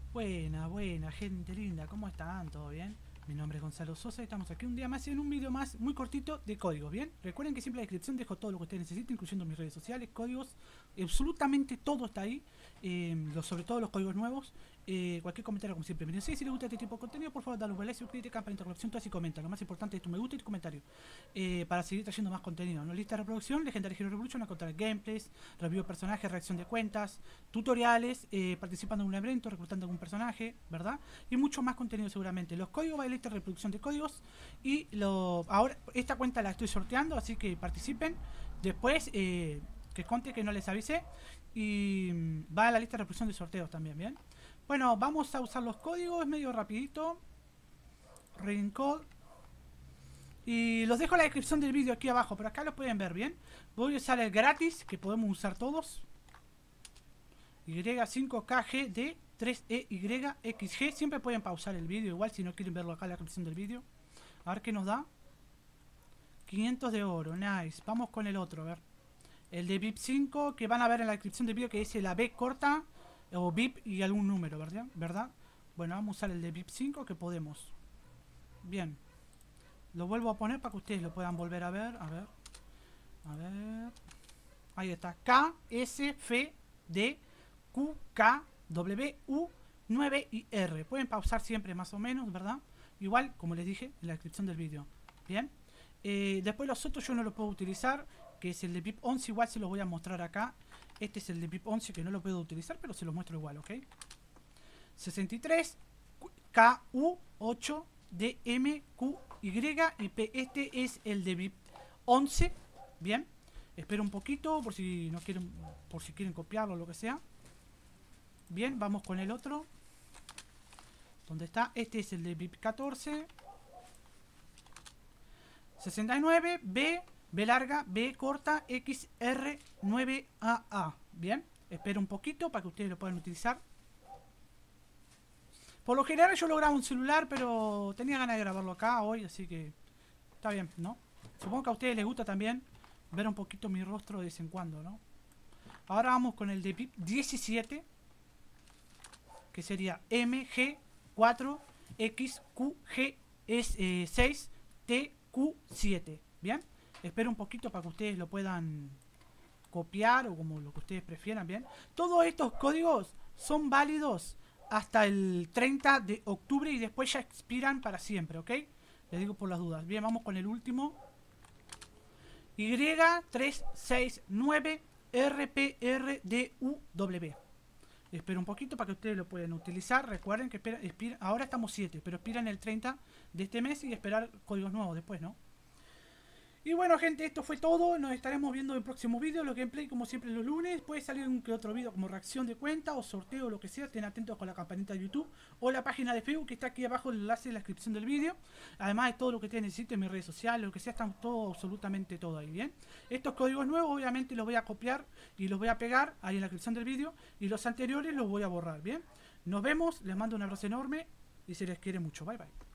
Buena, buena, gente linda, ¿cómo están? ¿Todo bien? Mi nombre es Gonzalo Sosa y estamos aquí un día más en un video más muy cortito de códigos, ¿bien? Recuerden que siempre en la descripción dejo todo lo que ustedes necesiten, incluyendo mis redes sociales, códigos, absolutamente todo está ahí, sobre todo los códigos nuevos. Cualquier comentario, como siempre, miren, si les gusta este tipo de contenido, por favor, dale un like, suscríbete, campanita de interrupción, todas y comenta. Lo más importante es tu me gusta y tu comentario para seguir trayendo más contenido, ¿no? Lista de reproducción, Legendary Hero Revolution, a contar gameplays, review de personajes, reacción de cuentas, tutoriales, participando en un evento, reclutando algún personaje, ¿verdad? Y mucho más contenido seguramente. Los códigos, va a lista de reproducción de códigos. Y ahora esta cuenta la estoy sorteando, así que participen. Después, que conte que no les avisé. Y va a la lista de reproducción de sorteos también, ¿bien? Bueno, vamos a usar los códigos, es medio rapidito. Raincode. Y los dejo en la descripción del vídeo aquí abajo, pero acá lo pueden ver bien. Voy a usar el gratis, que podemos usar todos. Y5KGD 3EYXG. Siempre pueden pausar el vídeo, igual si no quieren verlo acá en la descripción del vídeo. A ver qué nos da. 500 de oro, nice. Vamos con el otro, a ver. El de VIP 5, que van a ver en la descripción del vídeo, que dice la B corta o VIP y algún número, ¿verdad? Bueno, vamos a usar el de VIP 5 que podemos. Bien. Lo vuelvo a poner para que ustedes lo puedan volver a ver. A ver. A ver. Ahí está. KSFD QKW 9 y R. Pueden pausar siempre más o menos, ¿verdad? Igual, como les dije, en la descripción del vídeo. Bien. Después los otros yo no los puedo utilizar, que es el de VIP 11. Igual se los voy a mostrar acá. Este es el de VIP 11 que no lo puedo utilizar, pero se los muestro igual, ¿ok? 63 KU8 DMQY y P. Este es el de VIP 11. Bien. Espero un poquito por si no quieren, por si quieren copiarlo o lo que sea. Bien, vamos con el otro. ¿Dónde está? Este es el de VIP 14. 69 B larga B corta XR 9AA. Bien, espero un poquito para que ustedes lo puedan utilizar. Por lo general yo lo grabo en celular, pero tenía ganas de grabarlo acá hoy, así que está bien, ¿no? Supongo que a ustedes les gusta también ver un poquito mi rostro de vez en cuando, ¿no? Ahora vamos con el de VIP 17, que sería MG4XQG6TQ7. Bien, espero un poquito para que ustedes lo puedan copiar o como lo que ustedes prefieran. Bien, todos estos códigos son válidos hasta el 30 de octubre y después ya expiran para siempre, ¿ok? Les digo por las dudas. Bien, vamos con el último. Y369RPRDUW. Espero un poquito para que ustedes lo puedan utilizar. Recuerden que ahora estamos 7, pero expiran el 30 de este mes y esperar códigos nuevos después, ¿no? Y bueno, gente, esto fue todo. Nos estaremos viendo en el próximo vídeo. Los gameplay, como siempre, los lunes. Puede salir un que otro vídeo como reacción de cuenta o sorteo o lo que sea. Estén atentos con la campanita de YouTube o la página de Facebook que está aquí abajo, el enlace en la descripción del vídeo. Además de todo lo que ustedes necesiten, mis redes sociales, lo que sea, están todo, absolutamente todo ahí, ¿bien? Estos códigos nuevos, obviamente, los voy a copiar y los voy a pegar ahí en la descripción del vídeo. Y los anteriores los voy a borrar, ¿bien? Nos vemos, les mando un abrazo enorme y se les quiere mucho. Bye, bye.